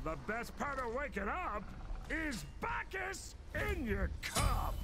the best part of waking up is Bacchus in your cup.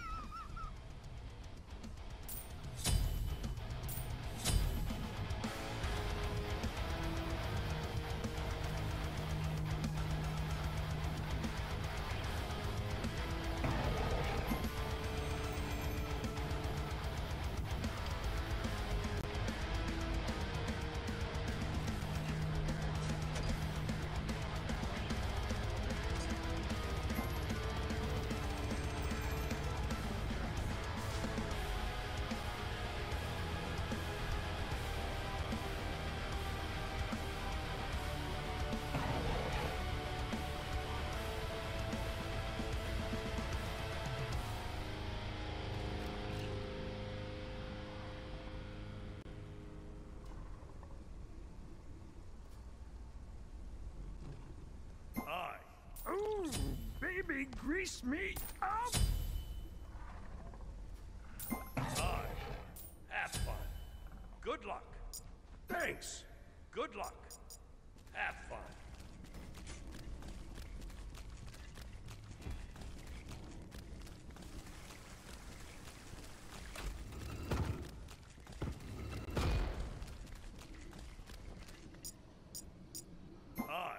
Ooh, baby, grease me up. Hi. Have fun. Good luck. Thanks. Good luck. Have fun. Hi.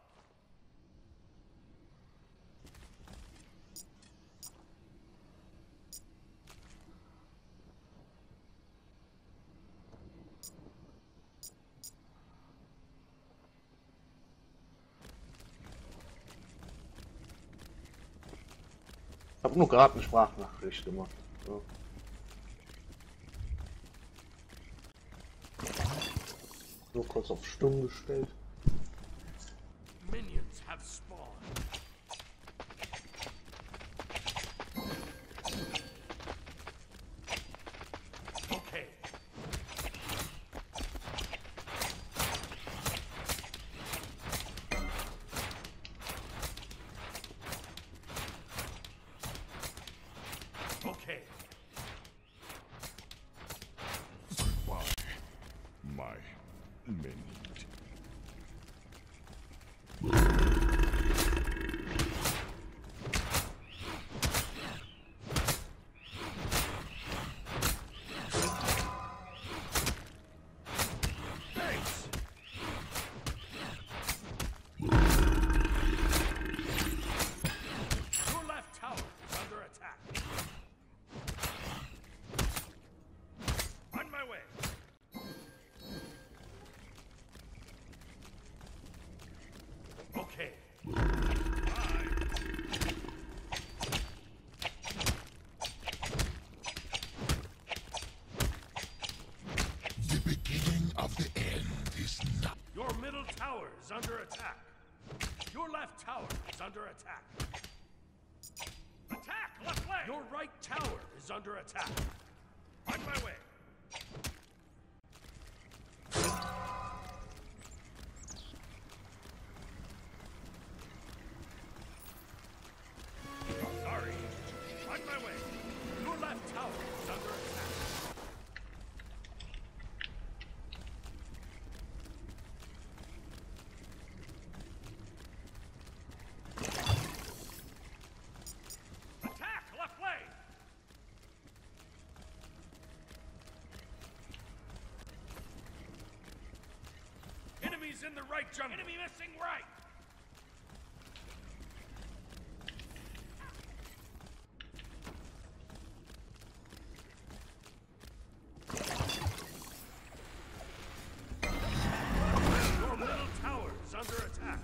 Ich habe nur gerade eine Sprachnachricht gemacht. So. Nur kurz auf Stumm gestellt. Minions have spawned. Okay. Okay. Goodbye, my minion. Thanks. Your left tower is under attack. On my way. Okay. Bye. The beginning of the end is not. Your middle tower is under attack. Your left tower is under attack. Attack! Left leg! Your right tower is under attack. On my way. Sorry. On my way. Your left tower is under attack. Attack! Left leg! Enemies in the right jungle. Enemy missing right. Your middle tower is under attack.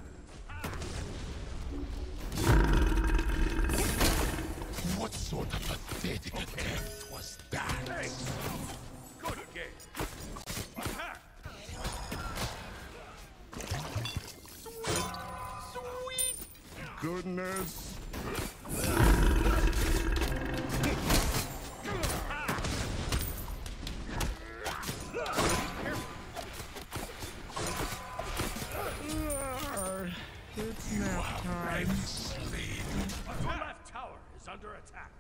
What sort of pathetic attempt was that? Thanks. Good game. Attack. Goodness. It's nap time. Your left tower is under attack.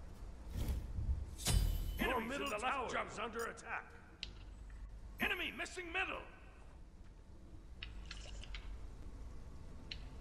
Your middle tower is under attack. Enemy missing middle.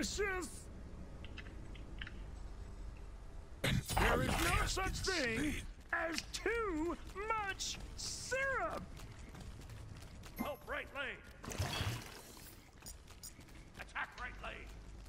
delicious! An There is ally no has such been thing slain. as too much syrup! Help right lane. Attack right lane.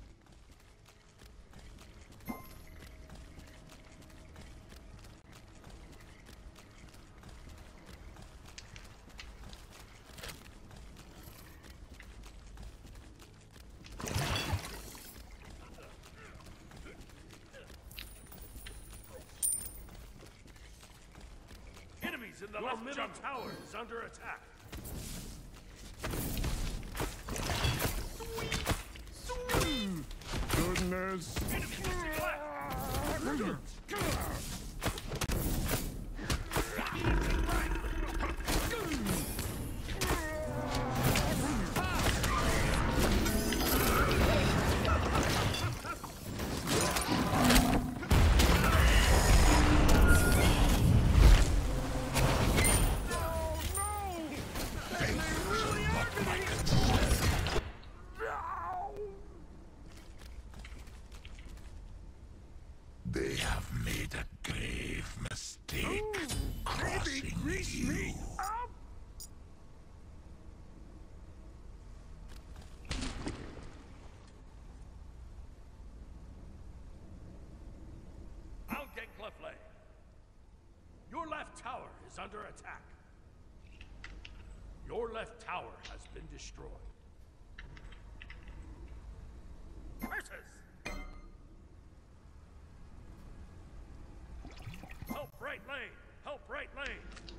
Enemies in the left middle tower is under attack. Goodness! Enemy missing left. They have made a grave mistake crossing you. Up! I'll get Cliffley. Your left tower is under attack. Your left tower has been destroyed. Curses! Help right lane! Help right lane!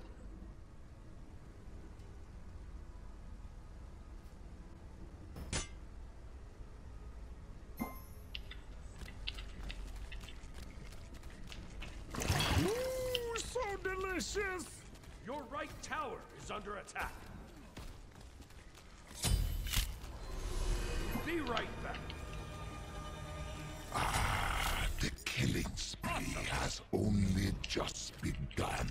Ooh, so delicious! Your right tower is under attack. Be right back. The killing spree has only just begun.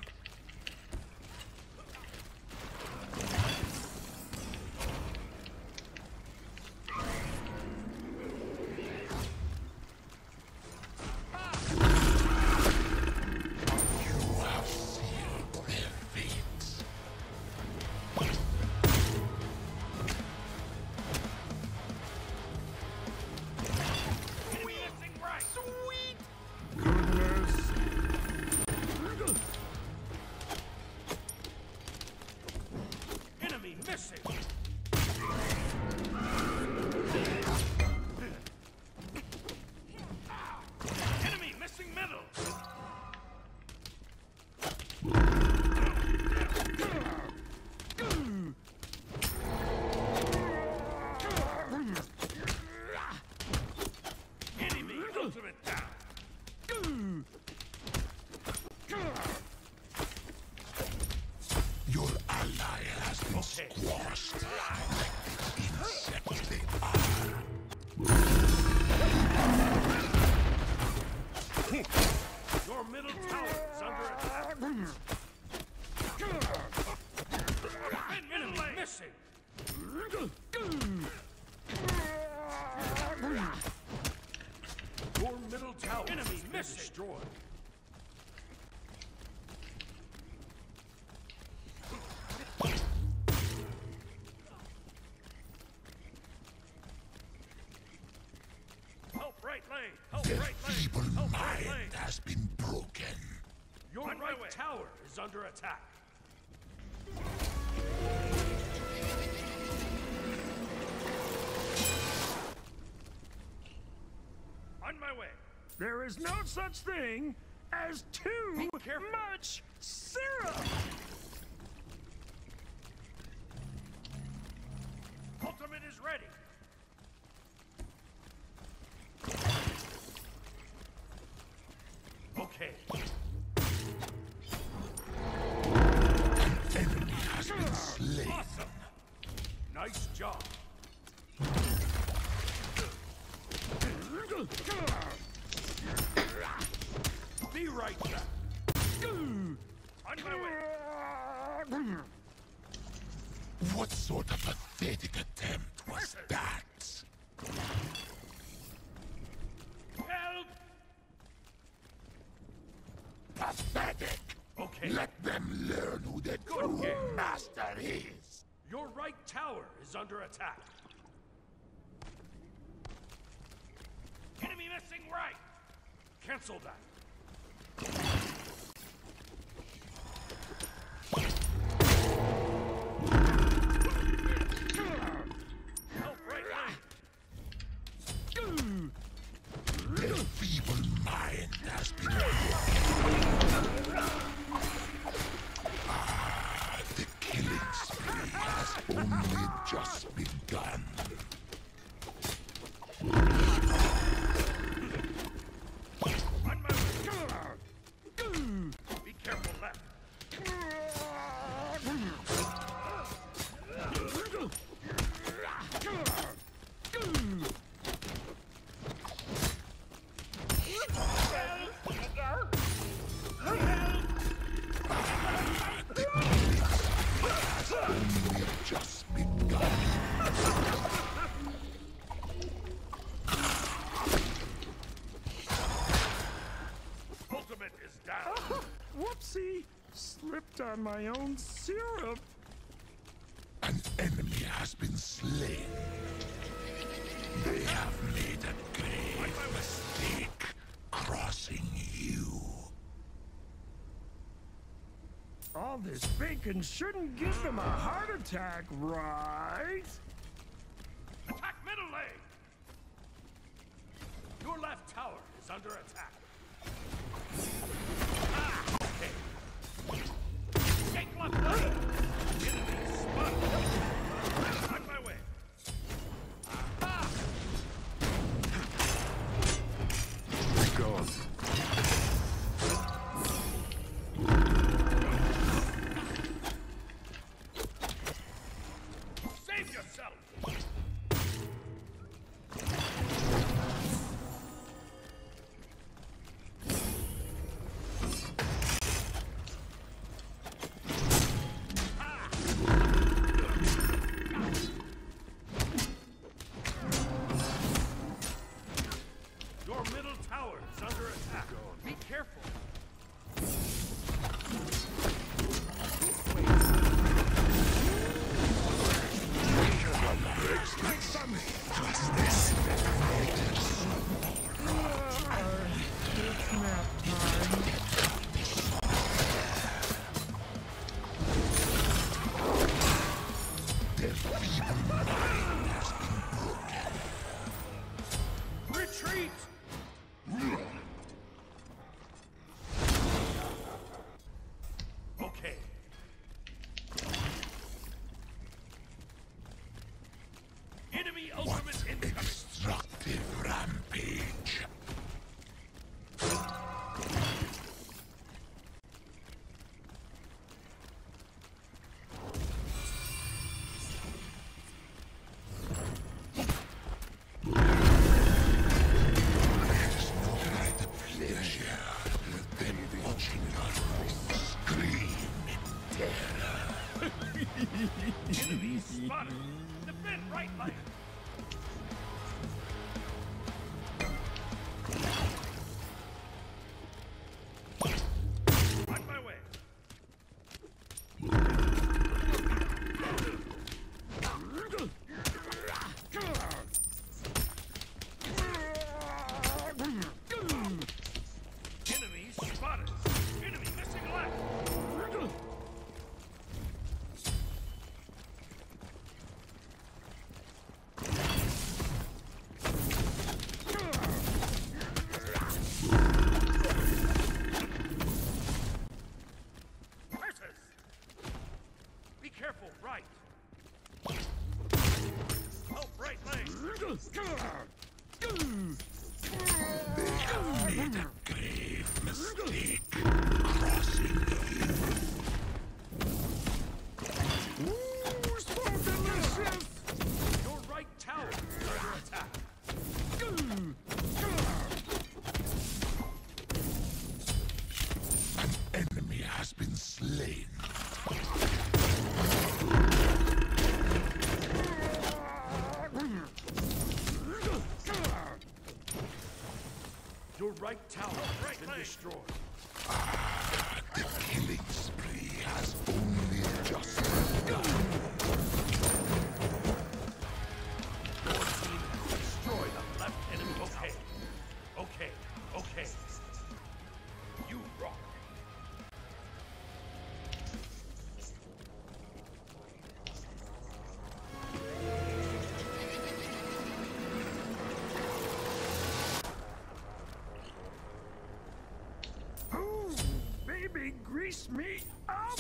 You have sealed their fates. Enemy missing right. Sweet! Goodness! Enemy missing. Enemy missing middle. Enemy ultimate down. Your ally has been squashed. Insect they are. Your middle tower is under attack. Enemy missing. Your middle tower enemy missing. Destroyed. Help right lane. Help Their right lane. feeble Help right mind lane. has been broken. Your right tower is under attack. On my way. There is no such thing as too careful. much syrup! Ultimate is ready. Okay. Enemy has been slain. Awesome. Nice job. Be right back. On my way. What sort of pathetic attempt was that? Okay. Let them learn who the true master is. Your right tower is under attack. Enemy missing right. Cancel that. Help right lane. Their feeble mind has been the killing spree has only just begun. On my way. Be careful left. Only just begun. Ultimate is down. Whoopsie! Slipped on my own syrup. An enemy has been slain. They have made a grave mistake crossing you. All this bacon shouldn't give them a heart attack, right? Attack middle lane. Your left tower is under attack. Ah, okay. Take left lane. Enemy spotted. On my way. Aha! Go. Save yourself. Your middle tower is under attack. Be careful. It's nap time. Retreat! Okay. Enemy ultimate incoming. Destructive rampage. There's no greater pleasure than watching us scream in terror. Enemy spotted. Defend right lane. On my way. Enemy spotted. Enemy missing left. Curses! Be careful, right. Help right lane. They have made a grave mistake crossing you. Ooh, so delicious! Your right tower is under attack. An enemy has been slain. Your right tower has been destroyed. The killing killing spree has only just begun. Your team destroy the left enemy. Okay. You rock. Ooh, baby, grease me up.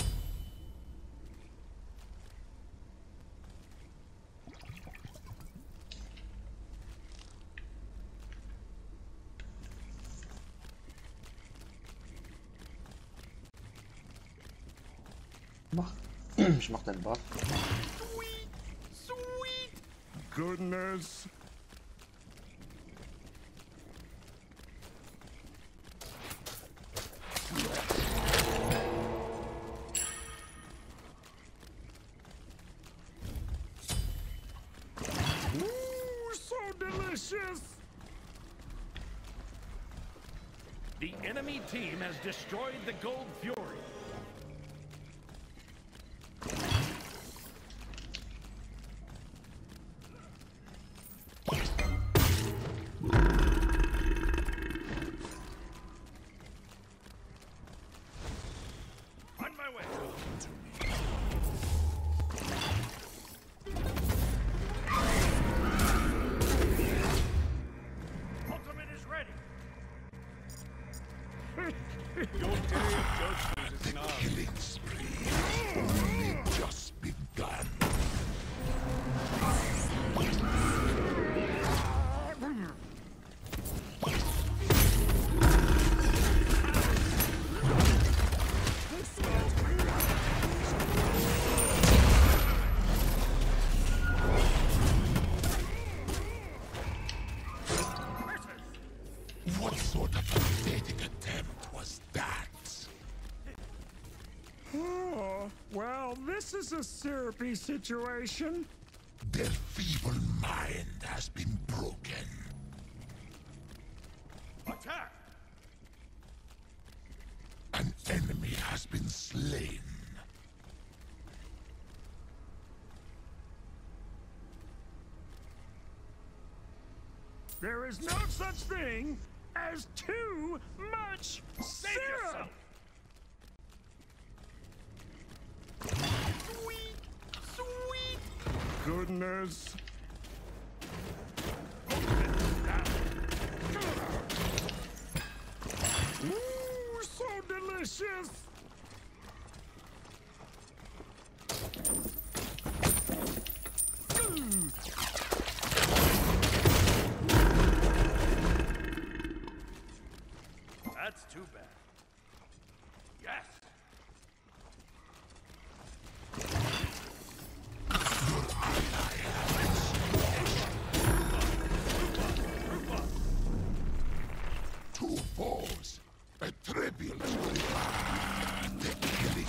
Ich mach den Buff. Sweet goodness. Ooh, so delicious. The enemy team has destroyed the Gold Fury. On my way. Ultimate is ready. Your day of judgment is nigh. Killing spree has only just begun. What sort of pathetic attempt was that? Oh, well, this is a syrupy situation. Their feeble mind has been broken. Attack! An enemy has been slain. There is no such thing as too much Save syrup. yourself! Sweet goodness. Ooh, so delicious. Mm. That's too bad. Yes! Two foes. A trivial the killing.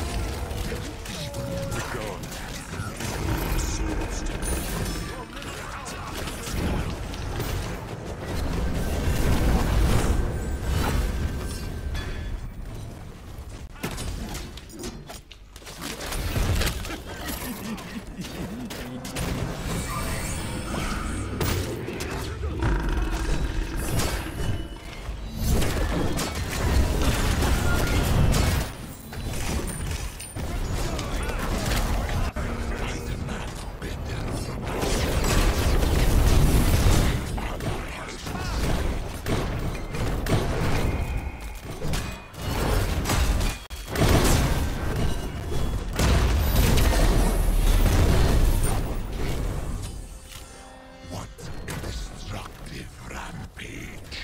What a destructive rampage.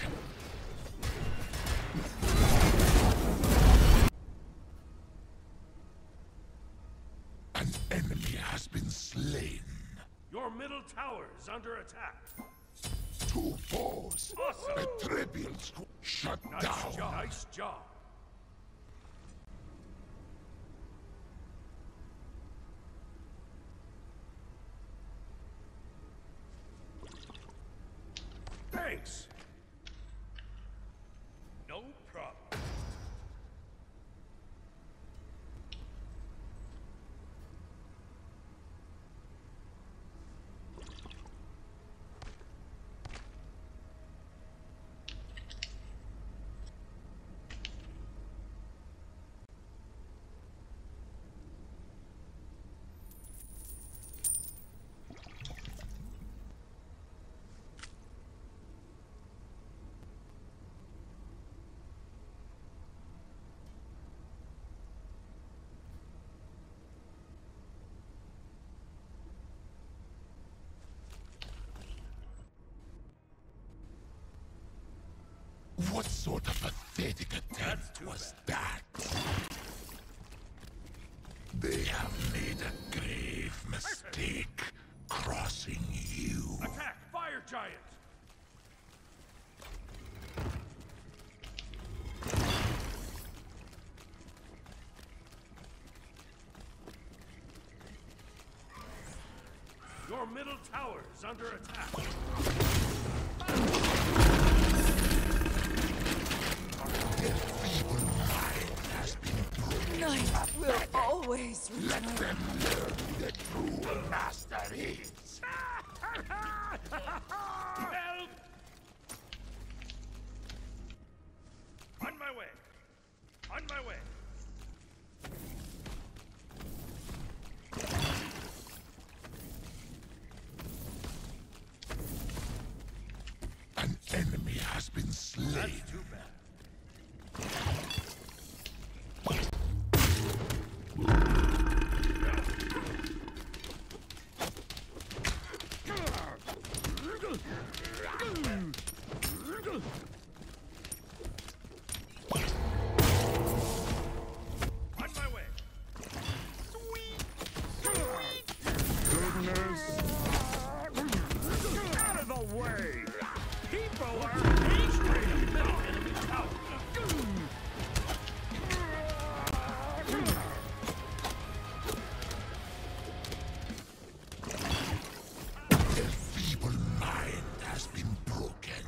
An enemy has been slain. Your middle tower is under attack. Two foes. Awesome. A trivial shut Nice down. job. Nice job. Thanks. No problem. What sort of pathetic attempt was that? They have made a grave mistake crossing you. Attack, fire giant! Your middle tower is under attack. Their feeble mind has been broken. Night will always return. Let them learn who the true master is. Help! On my way. On my way. An enemy has been slain. That's too bad. On my way. Goodness. Out of the way. People are angry. Middle enemy tower. Their feeble mind has been broken.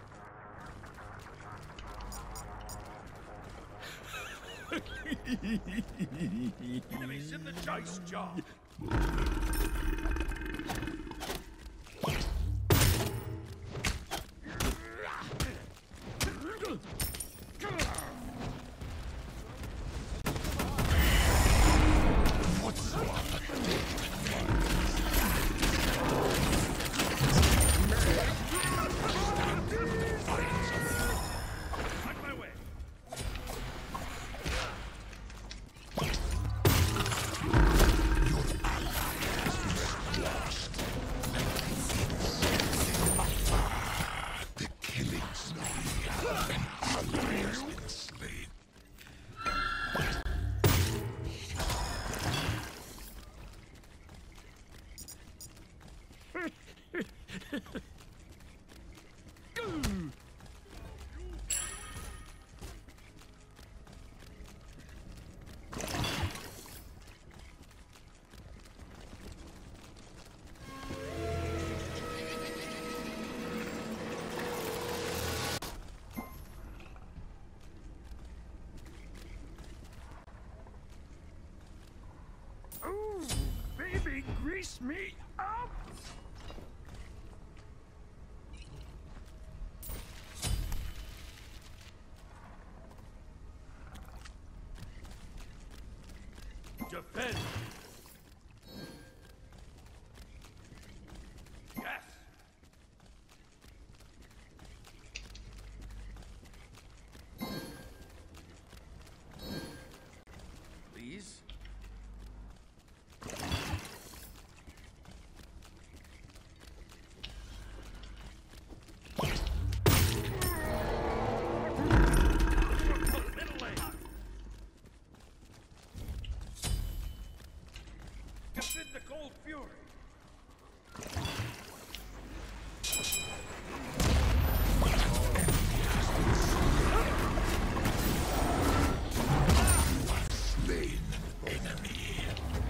Enemies in the dice jar. What sort of pathetic On my way. the killing spree? An ally has been slain. Ooh, baby, grease me up. Defend. Yes. Please. Middle lane. Defend the Cold Fury. Slain enemy.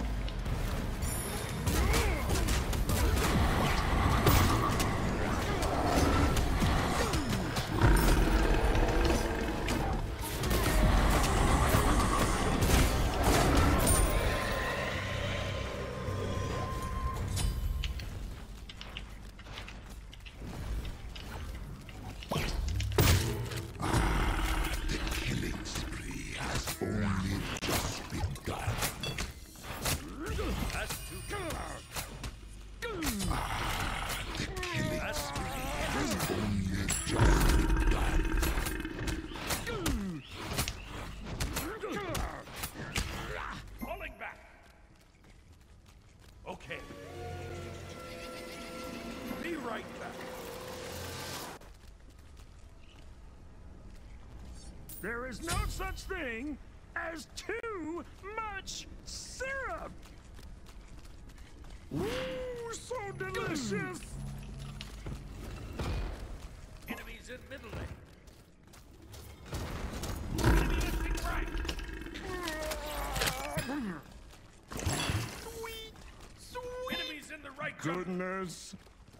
The killing spree has only just begun. That's too bad. The killing That's spree has only just begun. falling back. Okay. Be right back. There is no such thing as too much syrup. Ooh, so delicious. Enemies in middle lane. Enemy lifting right. Sweet, sweet. Enemies in the right jungle. Goodness.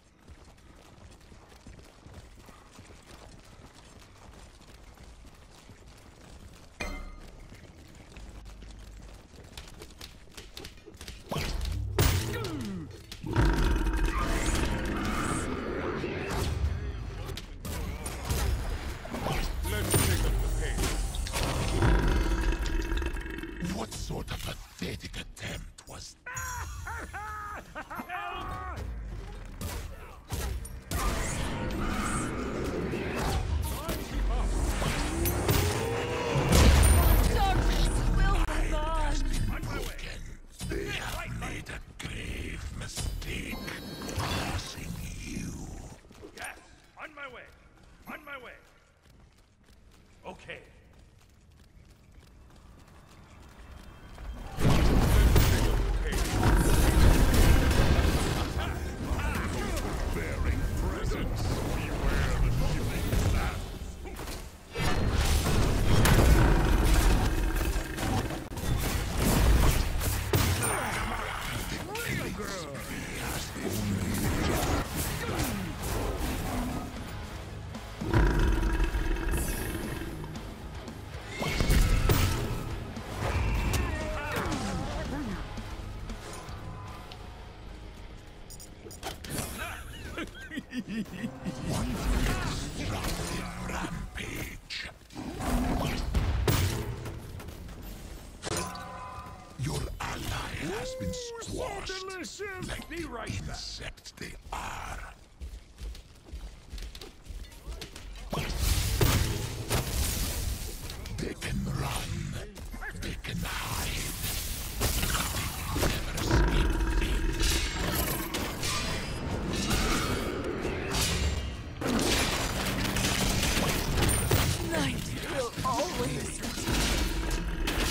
What sort of pathetic attempt was Darkness will move on. broken? They have made a grave mistake crossing you. Yes, on my way. On my way. Okay. Bearing presence. Beware the shivering laugh. Rampage. Your ally has been So squashed. delicious. Like Be right back. insect they are. They can run. They can hide. Never escape fate. Night will always return.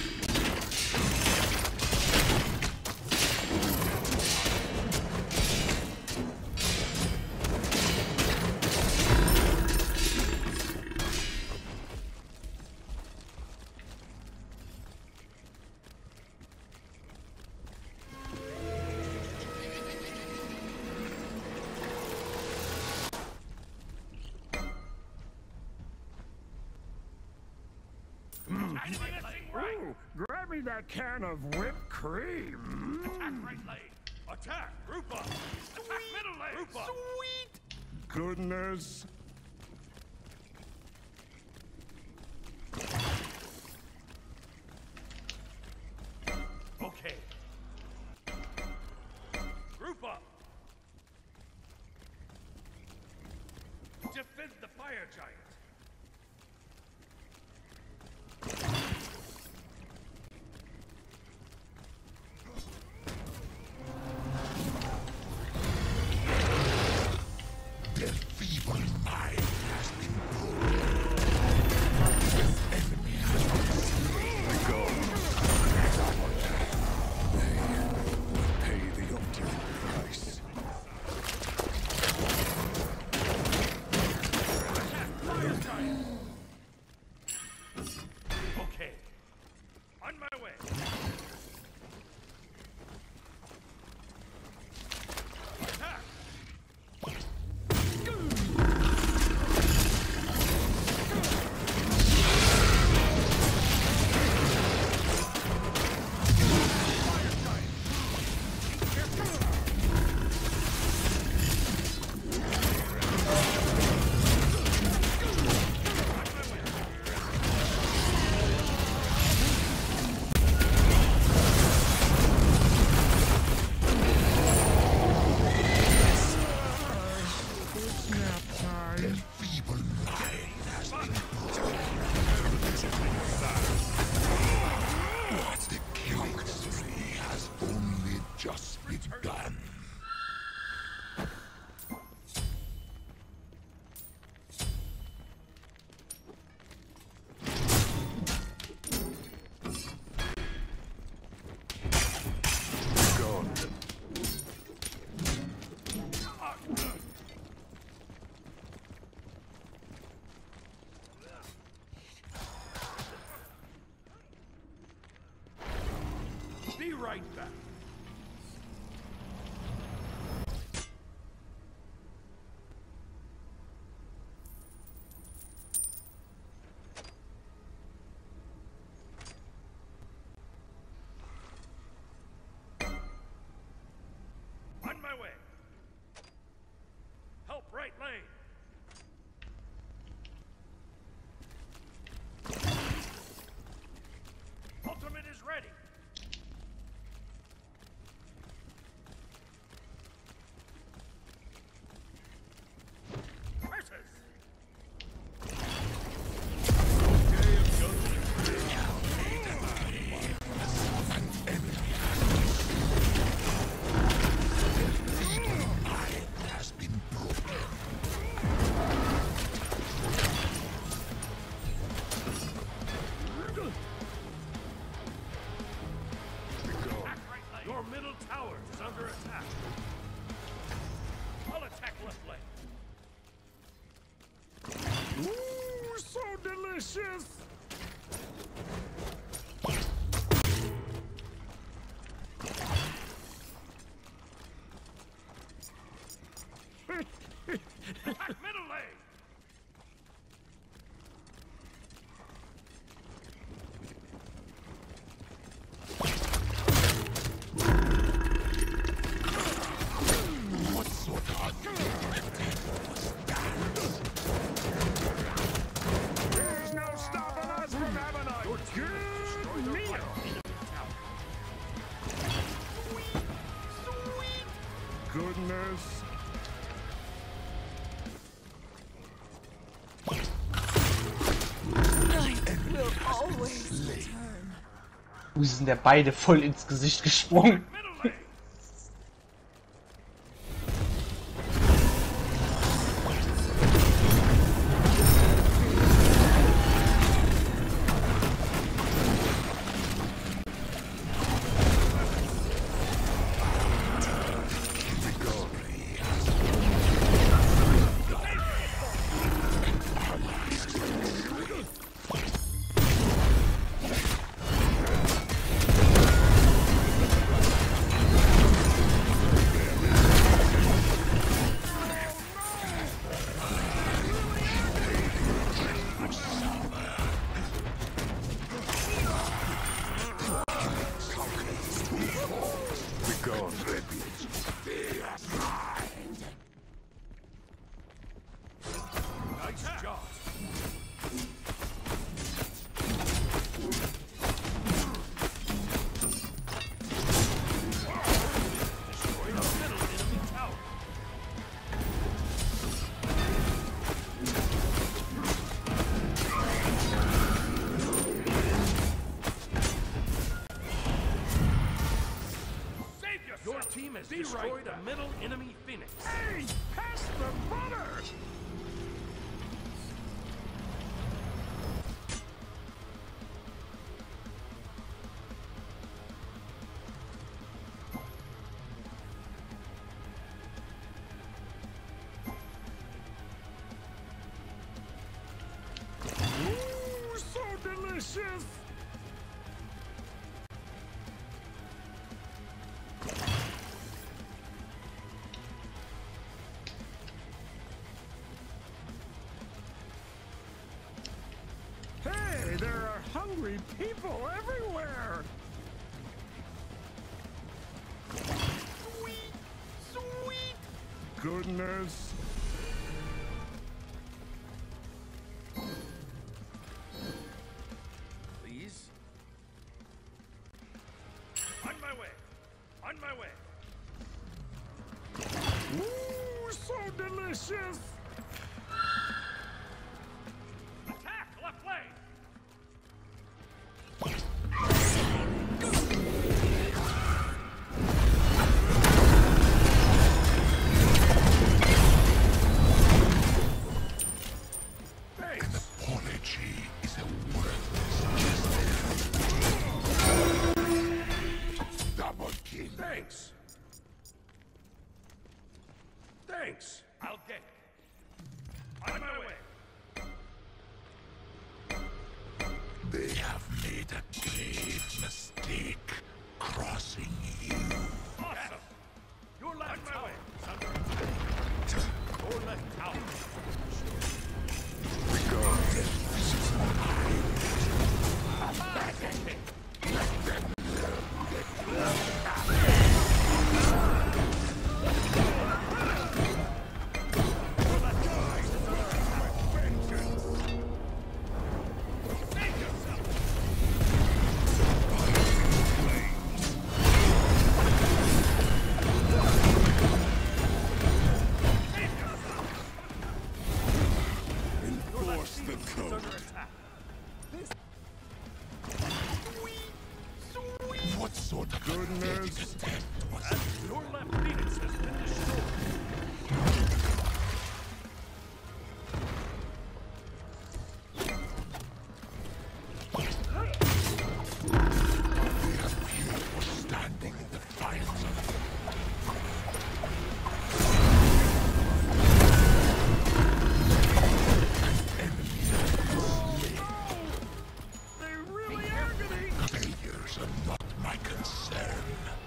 Enemy lifting right. Ooh, grab me that can of whipped cream. Attack right lane. Attack. Group up. Attack middle lane. Group up. Sweet. Goodness. Okay. Group up. Defend the fire giant. Their feeble mind has been broken. This enemy has been slain. Go. They will pay the ultimate price. Fire giant. Okay. On my way. Attack. right back. On my way. Help right lane. Ultimate is ready. Curses. Has been broken. Attack right lane. Your middle tower is under attack. I'll attack left lane. Ooh, so delicious. Attack middle lane. What sort of There's no stopping us from having a good meal. Goodness. Night will always return. Die sind ja beide voll ins Gesicht gesprungen. Middle lane. Nice job. Destroy the middle enemy tower. Save yourself. Your team has destroyed a middle enemy phoenix. Hey, pass the butter. Ooh, so delicious. Hey, there are hungry people everywhere. Sweet, sweet goodness. Please. On my way. On my way. Ooh, so delicious. Attack left lane. Thanks. apology is a worthless gesture. Double kill. Thanks. Thanks. I'll get it. On my way. They have made a grave mistake. crossing you. Awesome! Your left tower is under attack. Your left tower. Enforce the code. Under attack. What sort of pathetic attempt was it? Your left Phoenix has been destroyed. We have few for standing in defiance of They really are gonna... failures are not my concern.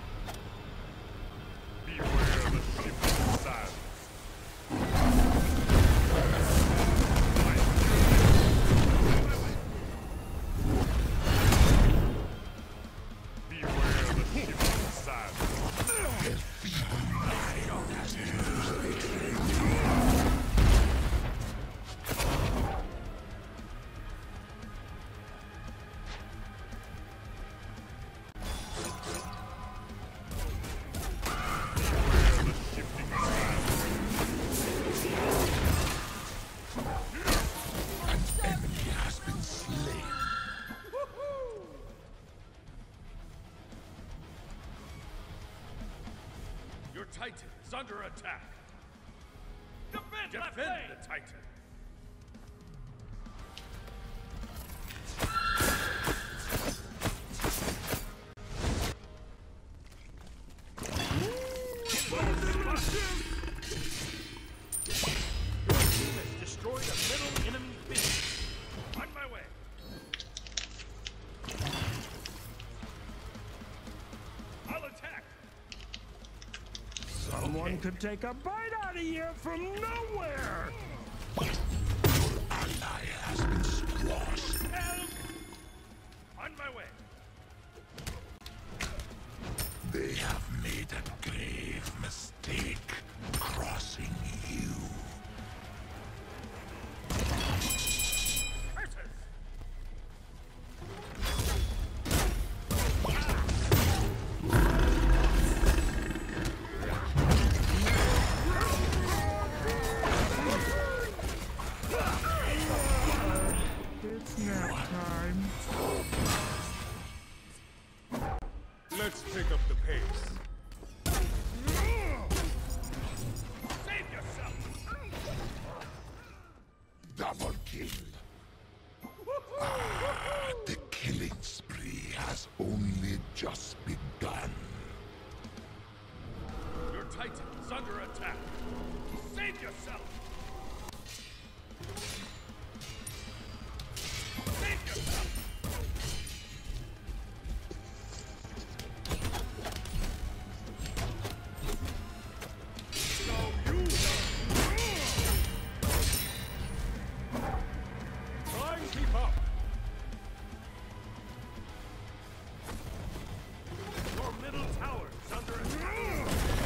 Beware the shifting sands. Beware the shifting sands. Beware the shifting sands. Enemy has been slain. Your Titan is under attack. Defend the Titan. Your team has destroyed a middle enemy base. On my way. I'll attack. Someone could take a bite out of you from nowhere! Ally has been squashed. Help! On my way. They have made a grave mistake crossing you. Curses! It's nap time. Let's pick up the pace. Save yourself! Double kill. The killing spree has only just begun. Your Titan is under attack. Save yourself! Save yourself! So you try and keep up. Your middle tower is under attack.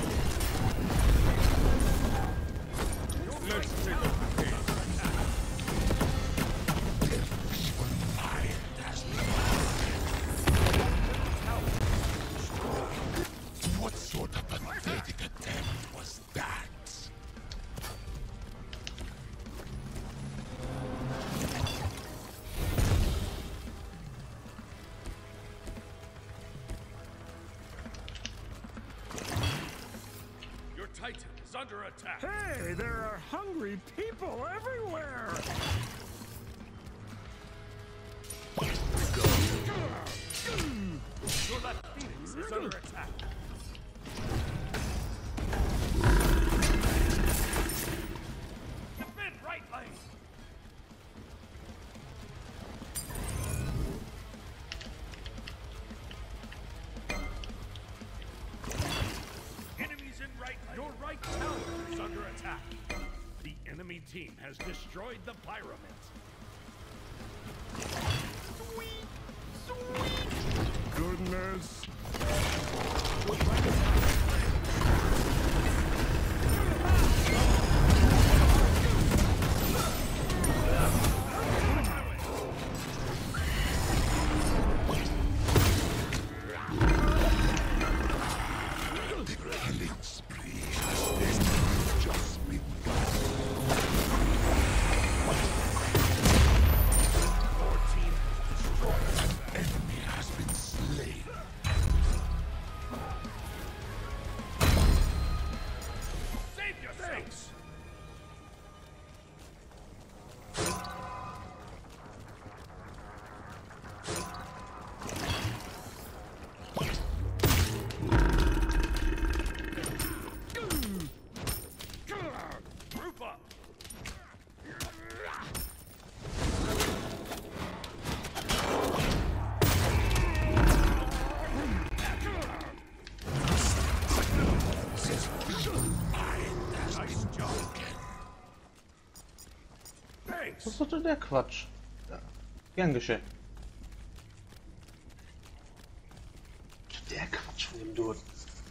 Let's take up the pace. What sort of pathetic attempt was that? Your Titan is under attack. Hey, there are hungry people everywhere! Your left Phoenix is under attack. Defend right lane. team has destroyed the pyramids. Goodness. Was ist denn der Quatsch? Ja. Gern geschehen. Der Quatsch von dem Dude.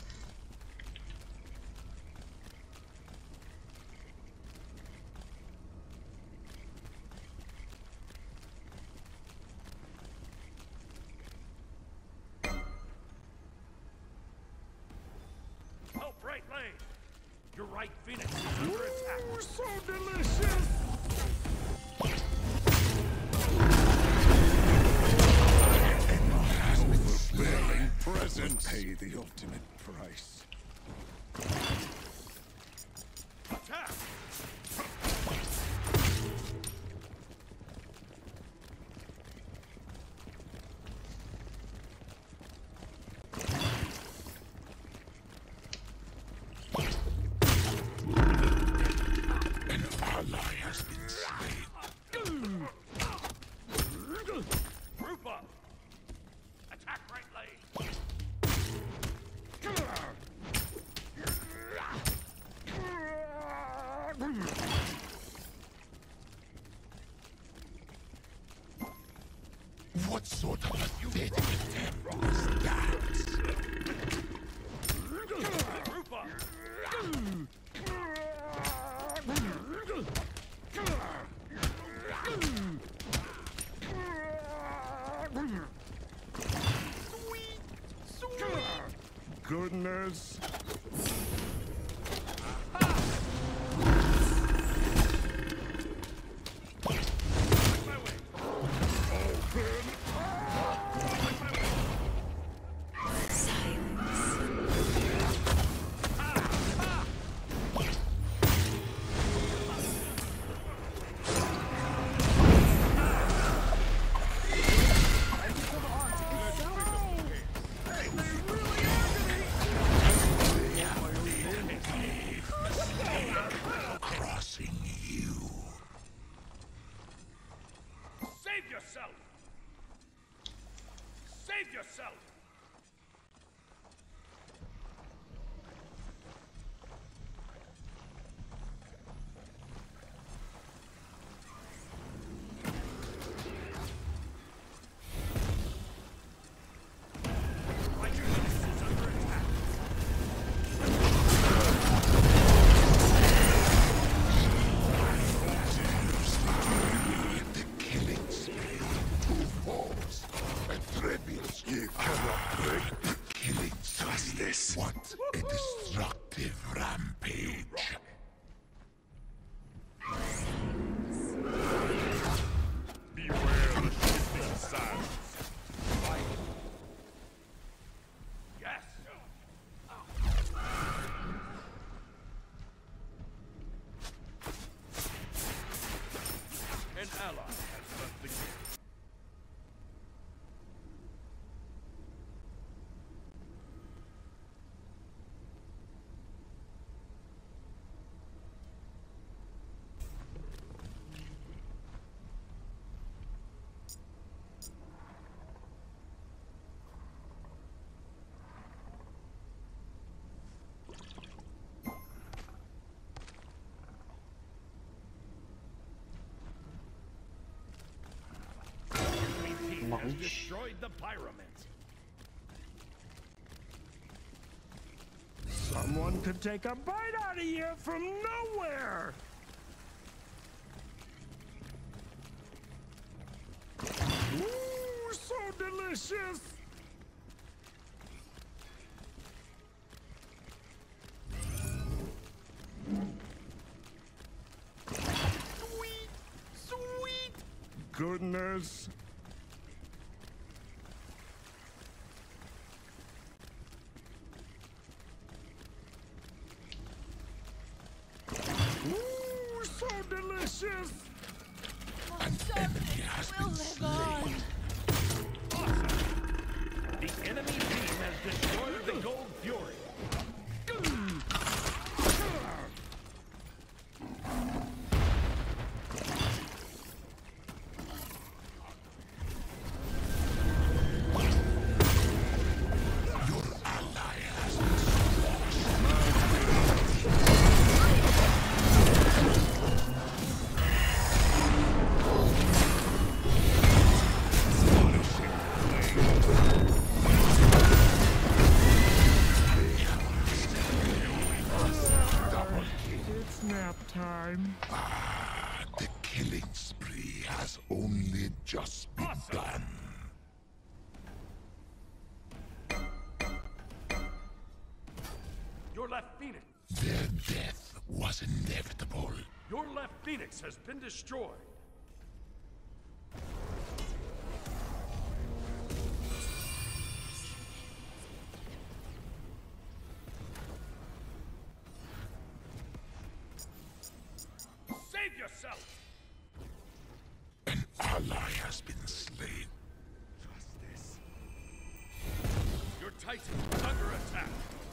Help right lane. Your right Phoenix is under attack. Ooh, so delicious. Presents pay the ultimate price. Attack! An ally has been slain. Group up! Attack right lane! What sort of pathetic attempt is that? Group up! Goodness. My way! Crossing you. Save yourself! Save yourself! Right Phoenix is under attack. The killing spree. Who falls? And Trebius. You cannot has destroyed the Pyramid. Someone could take a bite out of you from nowhere. Ooh, so delicious. Sweet! Goodness. Ooh, so delicious. An enemy has We'll been live on. The enemy team has destroyed the Gold Fury. It's nap time. The killing spree has only just begun. Your left Phoenix. Their death was inevitable. Your left Phoenix has been destroyed. Save yourself! An ally has been slain. Your Titan is under attack.